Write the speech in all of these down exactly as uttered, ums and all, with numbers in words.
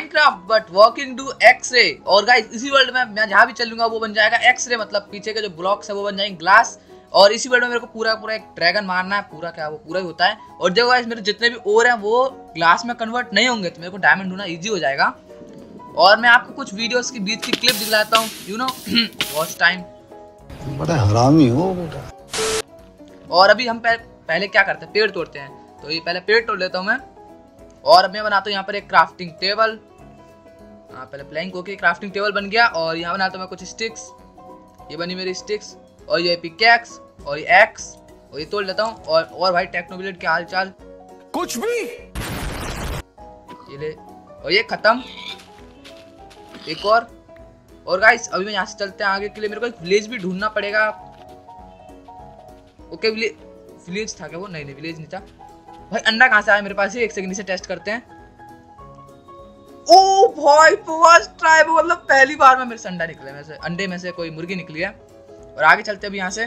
Minecraft but walking to x-ray. और guys इसी world में मैं जहाँ भी चलूंगा वो बन जाएगा एक्स-रे, मतलब पीछे के जो ब्लॉक्स है वो बन जाएंगे ग्लास। और इसी वर्ल्ड में मेरे को पूरा पूरा एक ड्रैगन मारना है, पूरा क्या वो पूरा ही होता है। और देखो गाइस मेरे जितने भी ओर हैं वो ग्लास में कन्वर्ट नहीं होंगे, तो मेरे को डायमंड ढूंढना ईजी हो जाएगा। और मैं आपको कुछ वीडियोस के बीच की क्लिप दिखलाता हूँ, यू नो वॉच टाइम। बड़ा हरामी हो बेटा। और अभी हम पहले क्या करते हैं, पेड़ तोड़ते हैं। तो ये पहले पेड़ तोड़ लेता हूँ मैं। और अब मैं बनाता हूँ यहाँ पर एक क्राफ्टिंग टेबल। हाँ पहले प्लैंक होके क्राफ्टिंग टेबल बन गया। और यहाँ बनाता हूँ मैं कुछ स्टिक्स, ये बनी मेरी स्टिक्स। और ये पिकैक्स और ये एक्स, और ये तोड़ लेता हूँ। और और भाई टेक्नोब्लेड के हाल चाल कुछ भी ये ले। और ये खत्म, एक और। और गाइस अभी मैं यहाँ से चलते हैं आगे के लिए, मेरे को एक विलेज भी ढूंढना पड़ेगा। ओके विलेज, विलेज था क्या वो? नहीं नहीं विलेज नहीं था भाई। अंडा कहाँ से आया मेरे पास? एक सेकंड से टेस्ट करते हैं। ओ भाई फर्स्ट ट्राई, मतलब पहली बार में मेरे से अंडा निकले, में से अंडे में से कोई मुर्गी निकली है। और आगे चलते हैं अभी यहाँ से।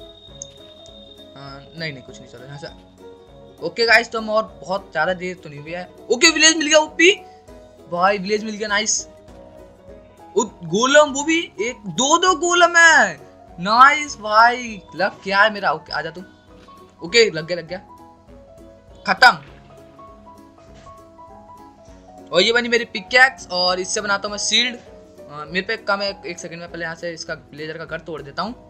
आ, नहीं नहीं कुछ नहीं, चलो यहाँ से। ओके गाइस तो हम और बहुत ज्यादा देर तो नहीं हुई है। ओके विलेज मिल गया ओपी भाई, विलेज मिल गया नाइस। गोलम वो भी एक, दो दो गोलम है, नाइस भाई। लग क्या है मेरा। ओके आजा तू। ओके लग गया लग गया, खत्म। और ये बनी मेरी पिकैक्स। और इससे बनाता हूँ मैं शील्ड। मेरे पे कम है, एक सेकंड में पहले यहाँ से इसका ब्लेजर का घर तोड़ देता हूँ।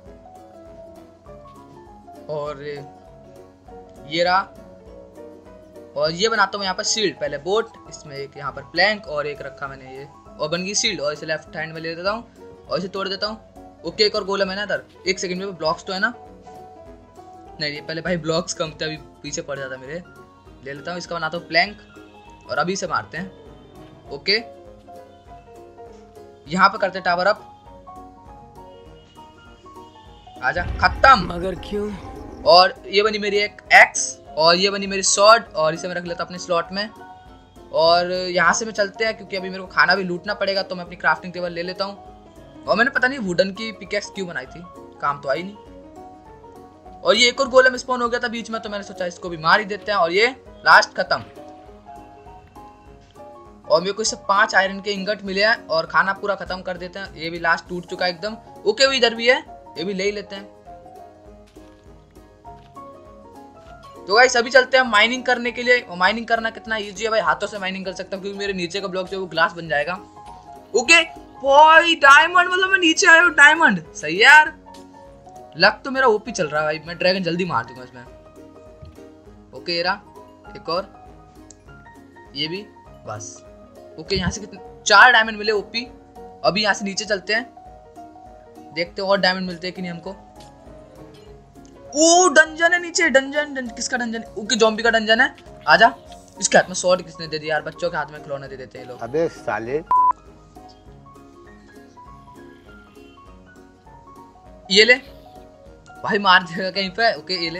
और ये रहा। और ये बनाता हूँ यहाँ पर शील्ड। पहले बोट, इसमें एक यहाँ पर प्लैंक और एक रखा मैंने ये, और बन गई शील्ड। और इसे लेफ्ट हैंड में ले देता हूँ और इसे तोड़ देता हूँ। ओके एक और गोलम है ना इधर, एक सेकंड में। ब्लॉक्स तो है ना? नहीं नहीं पहले भाई ब्लॉक्स कम थे, अभी पीछे पड़ जाता मेरे। ले लेता हूँ इसका, बनाता हूँ प्लैंक। और अभी से मारते हैं। ओके यहाँ पे करते टावर अप। आजा, खत्म। मगर क्यों? और ये बनी मेरी एक एक्स। और ये बनी मेरी स्वॉर्ड। और इसे मैं रख लेता अपने स्लॉट में। और यहाँ से मैं चलते हैं क्योंकि अभी मेरे को खाना भी लूटना पड़ेगा, तो मैं अपनी क्राफ्टिंग टेबल ले लेता हूँ। और मैंने पता नहीं वुडन की पिकैक्स क्यों बनाई थी, काम तो आई नहीं। और ये एक और गोलम स्पॉन हो गया था बीच में, तो मैंने सोचा इसको भी मार ही देते हैं। और ये लास्ट खत्म। और मेरे को इससे पांच आयरन के इंगट मिले हैं। और खाना पूरा खत्म कर देते हैं। ये भी लास्ट टूट चुका है एकदम। ओके वो इधर भी है, ये भी ले ही लेते हैं। तो गाइस अभी चलते हैं माइनिंग करने के लिए। और माइनिंग करना कितना इजी है भाई, हाथों से माइनिंग कर सकता हूँ क्योंकि मेरे नीचे का ब्लॉक जो वो ग्लास बन जाएगा। ओके भाई डायमंड, मतलब मैं नीचे आया हूँ डायमंड, सही है यार। लक तो मेरा ओपी चल रहा है भाई, मैं ड्रैगन जल्दी मार दूंगा इसमें। ओके ये रहा एक और, ये भी बस। ओके यहाँ से कितने, चार डायमंड मिले ओपी। अभी यहाँ से नीचे चलते हैं, देखते हैं और डायमंड मिलते हैं कि नहीं हमको। ओ डंजन है नीचे, डंजन, डंजन किसका डंजन है? ओके ज़ॉम्बी का डंजन है। आजा। इसके हाथ में स्वॉर्ड किसने दे दिया यार? बच्चों के हाथ में खिलौने दे देते हैं लोग। अबे साले। ये ले भाई, मार देगा कहीं पे। ओके ये ले।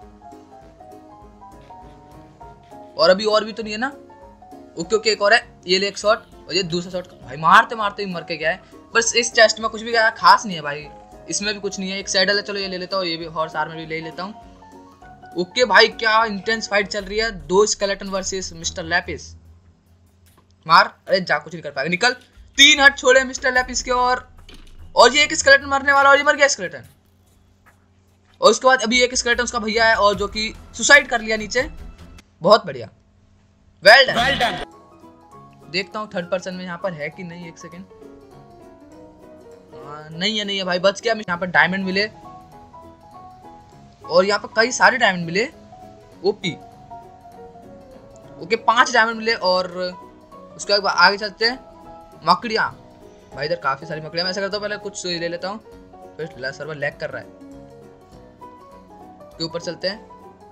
और अभी और भी तो नहीं है ना? ओके ओके एक और है, ये ले एक शॉट। और ये दूसरा शॉट भाई, मारते मारते ही मर के गया है। बस इस चेस्ट में कुछ भी गया खास नहीं है भाई, इसमें भी कुछ नहीं है। एक सैडल है, चलो ये ले लेता हूँ। ये भी हॉर्स आर्मर भी ले लेता हूँ। ओके भाई क्या इंटेंस फाइट चल रही है, दो स्केलेटन वर्सेस मिस्टर लैपिस। मार, अरे जा, कुछ नहीं कर पाएगा, निकल। तीन हट छोड़े मिस्टर लैपिस के। और और ये एक स्केलेटन मरने वाला, और ये मर गया स्केलेटन। और उसके बाद अभी एक स्केलेटन उसका भैया है, और जो कि सुसाइड कर लिया नीचे। बहुत बढ़िया, वेल डन वेल डन। देखता हूँ थर्ड पर्सन में यहाँ पर है कि नहीं, एक सेकेंड। नहीं है नहीं है भाई, बच गया। यहाँ पर डायमंड मिले, और यहाँ पर कई सारे डायमंड मिले ओपी। ओके पांच डायमंड मिले। और उसके बाद आगे चलते हैं। मकड़ियाँ भाई, इधर काफी सारी मकड़ियाँ। मैं ऐसा करता हूँ पहले कुछ ले लेता हूँ, फिर सर्वर लैग कर रहा है। के ऊपर चलते हैं।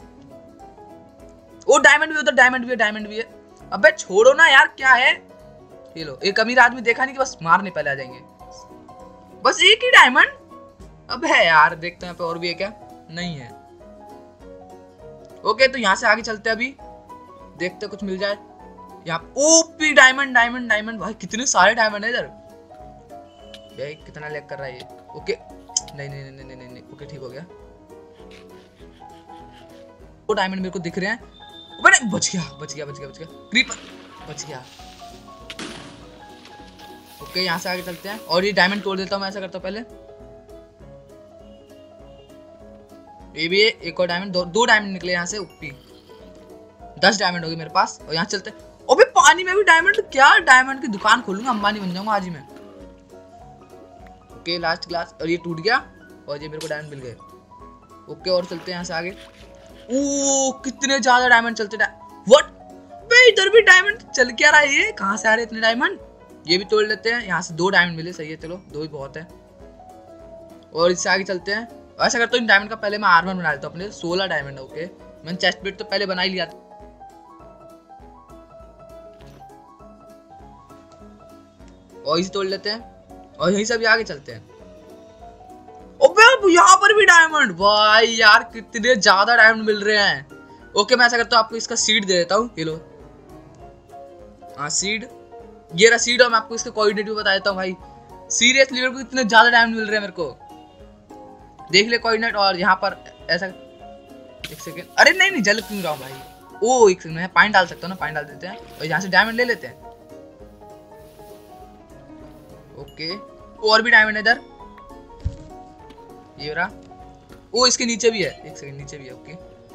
ओ डायमंड भी, उधर डायमंड भी है, डायमंड भी है। अबे छोड़ो ना यार, क्या है ये? लो एक अमीर आदमी देखा नहीं कि बस मारने पहले आ जाएंगे। बस एक ही डायमंड। अब है यार, देखते हैं यहाँ पे और भी है क्या? नहीं है। ओके तो यहाँ से आगे चलते हैं, अभी देखते कुछ मिल जाए यहाँ। ओपी डायमंड डायमंड डायमंड भाई, कितने सारे डायमंड है इधर। भाई कितना लैग कर रहा है ये। ओके नहीं नहीं नहीं नहीं नहीं, नहीं। ओके ठीक हो गया। वो डायमंड मेरे को दिख रहे हैं। बच गया बच गया बच गया बच गया क्रीपर बच गया। ओके यहाँ से आगे चलते हैं और ये डायमंड तोड़ देता हूँ मैं, ऐसा करता हूँ पहले। ये भी एक और डायमंड, दो, दो डायमंड निकले यहाँ से ऊपी, दस डायमंड हो गए मेरे पास। और यहाँ चलते हैं, अबे पानी में भी डायमंड, क्या डायमंड की दुकान खोलूंगा, अंबानी बन जाऊंगा आज ही मैं। ओके लास्ट ग्लास, और ये टूट गया और ये मेरे को डायमंड मिल गए। ओके और चलते हैं यहाँ से आगे। ओ कितने ज्यादा डायमंड चलते, व्हाट बे, इधर भी डायमंड चल क्या रहा है, ये कहाँ से आ रहे इतने डायमंड। ये भी तोड़ लेते हैं, यहाँ से दो डायमंड मिले, सही है, चलो दो ही बहुत है। और इससे आगे चलते हैं। ऐसा करता हूँ इन डायमंड का पहले मैं आर्मर बना लेता हूँ अपने, सोलह डायमंड है। ओके मैंने चेस्ट प्लेट तो पहले बना ही लिया था। और इसे तोड़ लेते हैं और यहीं से भी आगे चलते हैं। यहाँ पर भी डायमंड, भाई यार कितने ज्यादा डायमंड मिल रहे हैं। ओके मैं ऐसा करता हूँ, आपको इसका सीड दे देता हूँ, ये लो। हाँ सीड, ये रहा सीड, और मैं आपको इसके कोऑर्डिनेट भी बता देता हूँ भाई। सीरियसली मेरे को इतने ज्यादा डायमंड मिल रहे हैं मेरे को, देख ले कोऑर्डिनेट। और यहाँ पर ऐसा, एक सेकेंड, अरे नहीं नहीं जल क्यों रहा हूँ भाई। ओ एक सेकेंड, मैं पानी डाल सकता हूँ ना, पानी डाल देते हैं और यहाँ से डायमंड ले लेते हैं। ओके और भी डायमंड है इधर, ये रहा। ओ इसके नीचे भी है, एक सेकंड, नीचे भी है। ओके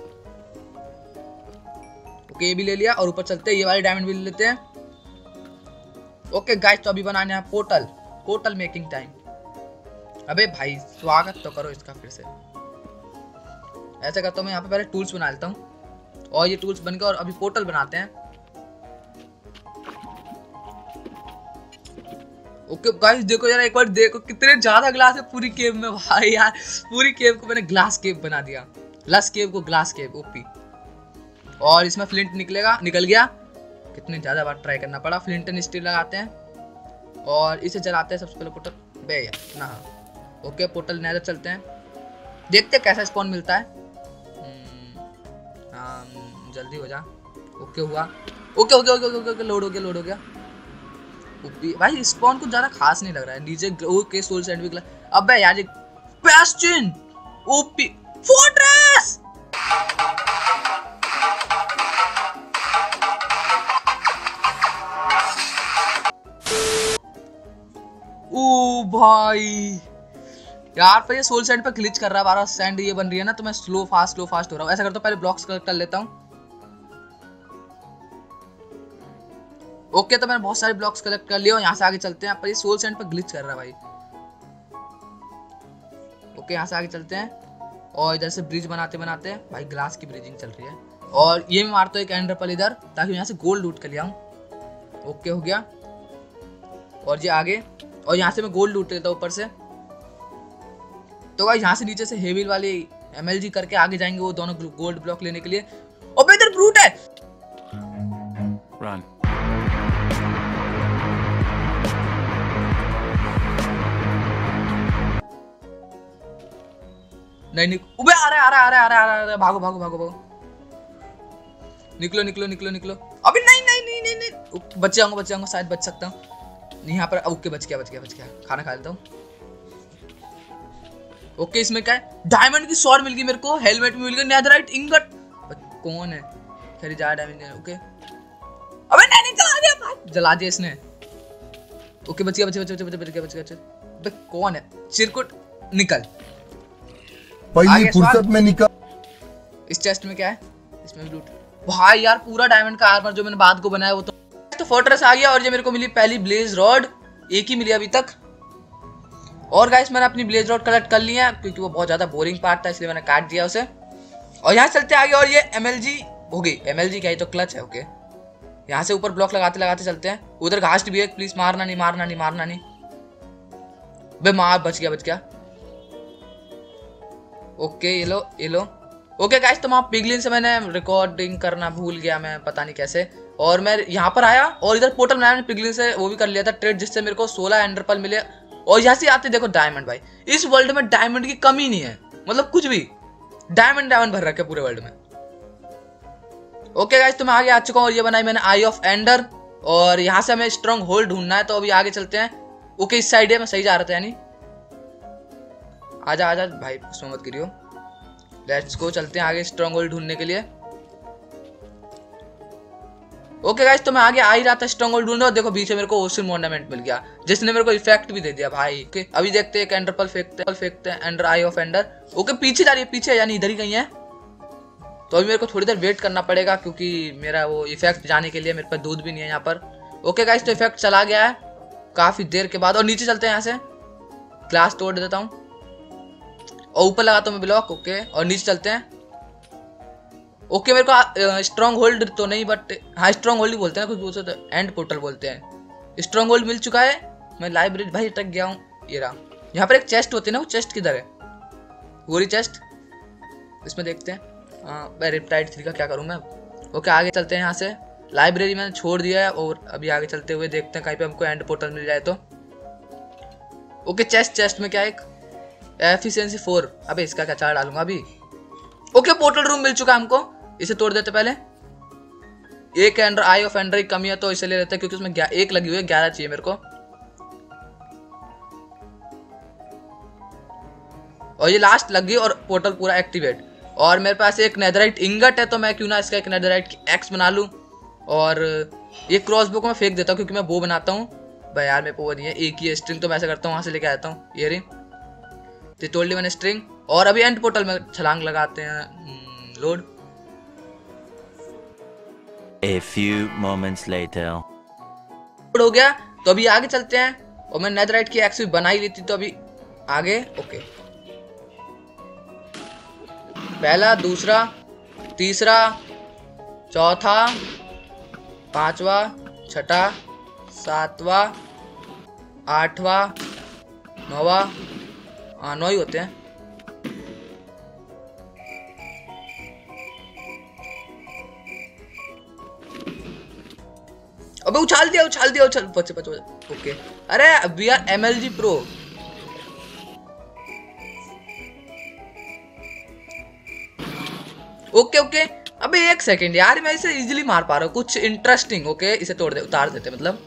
ओके ये भी ले लिया और ऊपर चलते हैं, ये वाले डायमंड भी ले लेते हैं। ओके गाइस तो अभी बनाने हैं पोर्टल, पोर्टल मेकिंग टाइम। अबे भाई स्वागत तो करो इसका फिर से। ऐसा करता हूँ मैं यहाँ पे पहले टूल्स बना लेता हूँ और ये टूल्स बन गए और अभी पोर्टल बनाते हैं। ओके गाइस देखो यार, एक बार देखो कितने ज्यादा ग्लास है पूरी केव में भाई यार, पूरी केव को मैंने ग्लास केव बना दिया, ग्लास केव को ग्लास केव ओपी। और इसमें फ्लिंट निकलेगा, निकल गया, कितने ज्यादा बार ट्राई करना पड़ा। फ्लिंट एंड स्टील लगाते हैं और इसे जलाते हैं सबसे पहले पोर्टल। बे यार ना, ओके पोर्टल नेदर चलते हैं, देखते हैं कैसा स्पॉन मिलता है। हाँ जल्दी हो जा। ओके हुआ, okay okay okay okay okay load हो गया, लोड हो गया भाई। स्पॉन कुछ ज्यादा खास नहीं लग रहा है नीचे। ओके सोल सैंडविच, अबे यार बेस्टियन ओपी फोर्ट्रेस। ओ भाई यार पर ये सोल सैंड पे ग्लिच कर रहा है, बारह सैंड ये बन रही है ना, तो मैं स्लो फास्ट स्लो फास्ट हो रहा हूँ। ऐसा करता हूँ पहले ब्लॉक्स कलेक्ट कर लेता हूँ। ओके तो मैंने बहुत सारे ब्लॉक्स कलेक्ट कर लिए और यहाँ से आगे चलते हैं। पर ये सोल सैंड पे ग्लिच कर रहा है भाई। ओके यहाँ से आगे चलते हैं और इधर से ब्रिज बनाते बनाते हैं भाई, ग्लास की ब्रिजिंग चल रही है। और ये मैं मारता हूँ एक एंडर पर्ल इधर, ताकि यहाँ से गोल्ड लूट कर लिया हूँ। ओके हो गया और ये आगे, और यहाँ से मैं गोल्ड लूट लेता हूँ ऊपर से। तो भाई यहाँ से नीचे से हेवी वाले एमएलजी करके आगे जाएंगे वो दोनों गोल्ड ब्लॉक लेने के लिए। और इधर ब्रूट है, Run. नहीं निक उबे आ रहा है आ रहा है आ रहा है आ रहा है आ रहा है, भागो भागो भागो भागो, निकलो निकलो निकलो निकलो। अभी नहीं नहीं नहीं नहीं नहीं बच जाऊंगा बच जाऊंगा, शायद बच सकता हूँ। नहीं यहाँ पर, ओके बच गया बच गया बच गया, खाना खा लेता हूँ। ओके इसमें क्या है, डायमंड की स्वॉर्ड मिल गई मेरे को, हेलमेट भी मिल गया, नेदरराइट इंगट। कौन है, खरी जा डायमंड। ओके अबे नहीं नहीं जला दिया भाई, जला दिया इसने। ओके बच गया बच गया बच गया बच गया बच गया। अबे कौन है, चिरकुट निकल, पहली फुर्सत में निकल। इस चेस्ट में क्या है, इसमें लूट भाई यार, पूरा डायमंड का आर्मर जो मैंने बाद को बनाया वो तो तो फोर्ट्रेस आ गया। और ये मेरे को मिली पहली ब्लेज रॉड, एक ही मिली अभी तक। और गाइस मैंने अपनी ब्लेज रॉड कलेक्ट कर लिया क्योंकि वो बहुत ज्यादा बोरिंग पार्ट था, इसलिए मैंने काट दिया उसे। और यहाँ चलते आगे, और ये एमएलजी हो गई, एमएलजी क्या है तो क्लच है। ओके यहाँ से ऊपर ब्लॉक लगाते लगाते चलते हैं। उधर घास भी है, प्लीज मारना नहीं मारना नहीं मारना नहीं। बे मार, बच गया बच गया। ओके ये लो ये लो। ओके गाइस तो वहाँ पिगलिन से मैंने रिकॉर्डिंग करना भूल गया मैं, पता नहीं कैसे। और मैं यहाँ पर आया और इधर पोर्टल बनाया मैंने पिगलिन से, वो भी कर लिया था ट्रेड, जिससे मेरे को सोलह एंडर पर्ल मिले। और यहाँ से आते देखो डायमंड, भाई इस वर्ल्ड में डायमंड की कमी नहीं है, मतलब कुछ भी डायमंड डायमंड भर रखे पूरे वर्ल्ड में। ओके गाइस तो मैं आगे आ चुका हूँ, और ये बनाई मैंने आई ऑफ एंडर। और यहाँ से हमें स्ट्रॉन्ग होल्ड ढूंढना है, तो अभी आगे चलते हैं। ओके इस साइड है, मैं सही जा रहा था यानी। आजा आजा भाई, उसमें मत गिरियो। लेट्स गो, चलते हैं आगे स्ट्रॉन्ग होल्ड ढूंढने के लिए। ओके गाइस, तो मैं आगे आ ही रहा था स्ट्रॉन्ग होल्ड ढूंढने, और देखो बीच में मेरे को ओशन मोर्नामेंट मिल गया जिसने मेरे को इफेक्ट भी दे दिया भाई। ओके अभी देखते हैं, एंडर पर्ल फेंकते हैं फेंकते हैं ender eye of ender. Okay पीछे जा रही है, पीछे यानी इधर ही कहीं है। तो अभी मेरे को थोड़ी देर वेट करना पड़ेगा क्योंकि मेरा वो इफेक्ट जाने के लिए मेरे पास दूध भी नहीं है यहाँ पर। ओके गाइस, तो इफेक्ट चला गया है काफी देर के बाद, और नीचे चलते हैं यहाँ से, ग्लास तोड़ देता हूँ और ऊपर लगाता हूँ मैं ब्लॉक। ओके और नीचे चलते हैं। ओके मेरे को स्ट्रॉन्ग होल्ड तो नहीं, बट हाँ स्ट्रॉन्ग होल्ड ही बोलते हैं, कुछ बोलते तो एंड पोर्टल बोलते हैं। स्ट्रॉन्ग होल्ड मिल चुका है। मैं लाइब्रेरी भाई अटक गया हूँ। ये रहा, यहाँ पर एक चेस्ट होती है ना, वो चेस्ट किधर है? वो रही चेस्ट, इसमें देखते हैं। हाँ रिप्टाइड थ्री का क्या करूँ मैं। ओके आगे चलते हैं, यहाँ से लाइब्रेरी मैंने छोड़ दिया है और अभी आगे चलते हुए देखते हैं कहीं पे हमको एंड पोर्टल मिल जाए तो। ओके चेस्ट चेस्ट में क्या एक एफिशिएंसी फोर, अबे इसका क्या चार डालूंगा अभी। ओके पोर्टल रूम मिल चुका है हमको, इसे तोड़ देते पहले। एक एंडर आई ऑफ एंडर की कमी है तो इसे ले लेते हैं क्योंकि उसमें एक लगी हुई है, ग्यारह चाहिए मेरे को। और ये लास्ट लगी और पोर्टल पूरा एक्टिवेट। और मेरे पास एक नेदराइट इंगट है तो मैं क्यों ना इसका एक नेदराइट की एक्स बना लूं। और ये क्रॉसबो को मैं फेंक देता हूँ क्योंकि मैं बो बनाता हूँ भाई। यार मेरे को वो नहीं है, एक ही स्ट्रिंग तो मैं ऐसा करता हूँ वहां से लेके आता हूँ। ये रही, तो तोड़ ली मैंने स्ट्रिंग। और अभी एंड पोर्टल में छलांग लगाते हैं। Load A few moments later. लोड हो गया, तो अभी आगे चलते हैं। और मैं नेदराइट की एक्स भी बना ही ली थी तो अभी आगे। ओके पहला, दूसरा, तीसरा, चौथा, पांचवा, छठा, सातवा, आठवा, नौवा, हाँ नौ ही होते हैं। अबे उछाल दिया उछाल दिया उछाल बचे बचे बचे। ओके अरे we are M L G pro. Okay okay अबे एक सेकंड यार, मैं इसे इजीली मार पा रहा हूँ, कुछ इंटरेस्टिंग। ओके इसे तोड़ दे, उतार देते मतलब।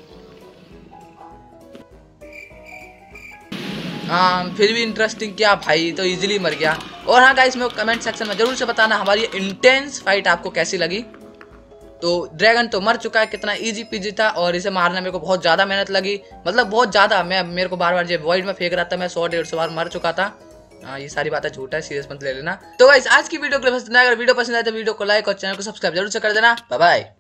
हाँ फिर भी इंटरेस्टिंग क्या भाई, तो इजीली मर गया। और हाँ गाइस मेरे को कमेंट सेक्शन में जरूर से बताना हमारी इंटेंस फाइट आपको कैसी लगी। तो ड्रैगन तो मर चुका है, कितना इजी पीजी था, और इसे मारने मेरे को बहुत ज्यादा मेहनत लगी, मतलब बहुत ज्यादा। मैं मेरे को बार बार जब वॉइड में फेंक रहा था, मैं सौ डेढ़ सौ बार मर चुका था। हाँ ये सारी बातें झूठ है, सीरियस मत ले लेना। तो गाइस आज की वीडियो के लिए बस इतना। अगर वीडियो पसंद आए तो वीडियो को लाइक और चैनल को सब्सक्राइब जरूर से कर देना। Bye bye.